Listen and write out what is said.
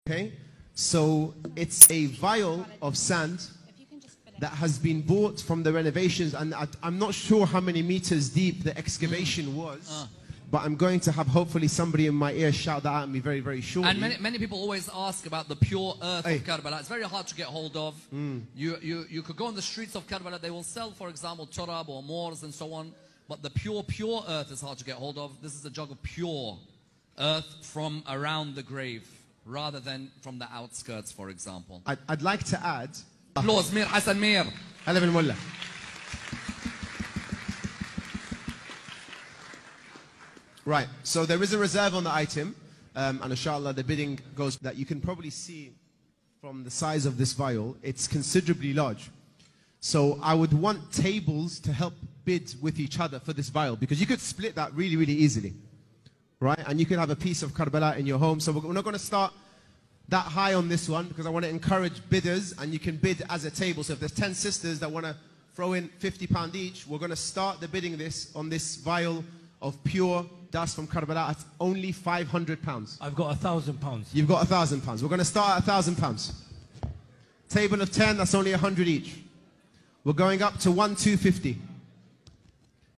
Okay, so it's a vial of sand that has been bought from the renovations, and I'm not sure how many meters deep the excavation was, but I'm going to have hopefully somebody in my ear shout that out at me very, very shortly. And many people always ask about the pure earth of Karbala. It's very hard to get hold of. You could go on the streets of Karbala, they will sell, for example, turab or moors and so on, but the pure earth is hard to get hold of. This is a jug of pure earth from around the grave, rather than from the outskirts, for example. I'd like to add... Applause, Mir Hassan Mir. Hello, bin Mullah. Right, so there is a reserve on the item, and inshallah the bidding goes that you can probably see from the size of this vial, it's considerably large. So I would want tables to help bid with each other for this vial, because you could split that really, really easily. Right, and you could have a piece of Karbala in your home. So we're not going to start that high on this one, because I want to encourage bidders, and you can bid as a table. So if there's 10 sisters that want to throw in £50 each, we're going to start the bidding on this vial of pure dust from Karbala at only £500. I've got £1,000. You've got £1,000. We're going to start at £1,000. Table of 10, that's only 100 each. We're going up to 1,250.